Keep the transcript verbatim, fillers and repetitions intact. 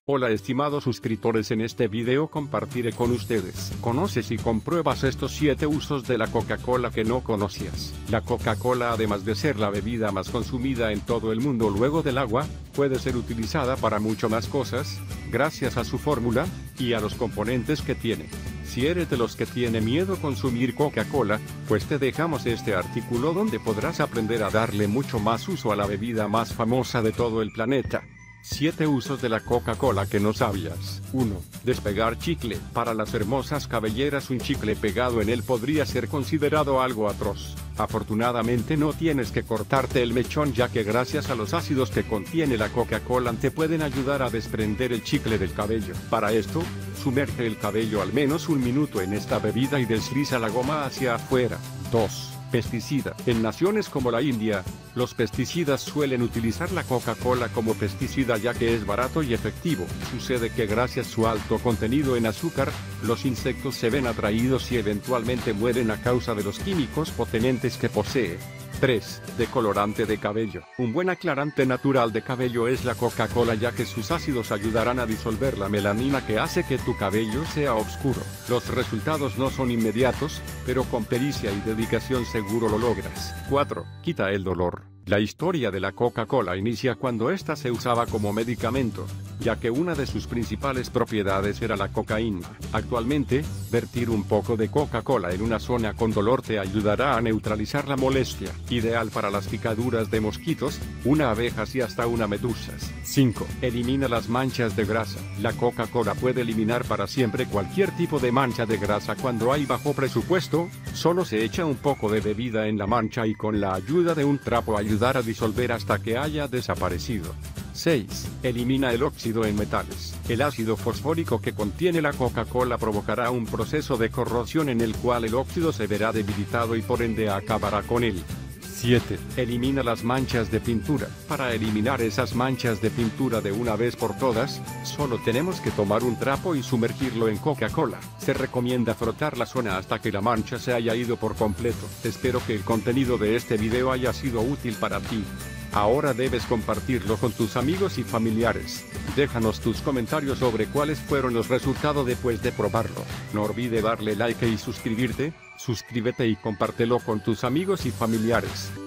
Hola estimados suscriptores, en este video compartiré con ustedes. ¿Conoces y compruebas estos siete usos de la Coca-Cola que no conocías? La Coca-Cola, además de ser la bebida más consumida en todo el mundo luego del agua, puede ser utilizada para mucho más cosas, gracias a su fórmula, y a los componentes que tiene. Si eres de los que tiene miedo consumir Coca-Cola, pues te dejamos este artículo donde podrás aprender a darle mucho más uso a la bebida más famosa de todo el planeta. siete usos de la Coca-Cola que no sabías. uno. Despegar chicle. Para las hermosas cabelleras, un chicle pegado en él podría ser considerado algo atroz. Afortunadamente no tienes que cortarte el mechón, ya que gracias a los ácidos que contiene la Coca-Cola te pueden ayudar a desprender el chicle del cabello. Para esto, sumerge el cabello al menos un minuto en esta bebida y desliza la goma hacia afuera. dos. Pesticida. En naciones como la India, los pesticidas suelen utilizar la Coca-Cola como pesticida ya que es barato y efectivo. Sucede que gracias a su alto contenido en azúcar, los insectos se ven atraídos y eventualmente mueren a causa de los químicos potentes que posee. tres. Decolorante de cabello. Un buen aclarante natural de cabello es la Coca-Cola, ya que sus ácidos ayudarán a disolver la melanina que hace que tu cabello sea oscuro. Los resultados no son inmediatos, pero con pericia y dedicación seguro lo logras. cuatro. Quita el dolor. La historia de la Coca-Cola inicia cuando ésta se usaba como medicamento, ya que una de sus principales propiedades era la cocaína. Actualmente, vertir un poco de Coca-Cola en una zona con dolor te ayudará a neutralizar la molestia, ideal para las picaduras de mosquitos, una abeja y hasta una medusas. cinco. Elimina las manchas de grasa. La Coca-Cola puede eliminar para siempre cualquier tipo de mancha de grasa cuando hay bajo presupuesto. Solo se echa un poco de bebida en la mancha y con la ayuda de un trapo ayudar a disolver hasta que haya desaparecido. seis. Elimina el óxido en metales. El ácido fosfórico que contiene la Coca-Cola provocará un proceso de corrosión en el cual el óxido se verá debilitado y por ende acabará con él. siete. Elimina las manchas de pintura. Para eliminar esas manchas de pintura de una vez por todas, solo tenemos que tomar un trapo y sumergirlo en Coca-Cola. Se recomienda frotar la zona hasta que la mancha se haya ido por completo. Espero que el contenido de este video haya sido útil para ti. Ahora debes compartirlo con tus amigos y familiares. Déjanos tus comentarios sobre cuáles fueron los resultados después de probarlo. No olvides darle like y suscribirte. Suscríbete y compártelo con tus amigos y familiares.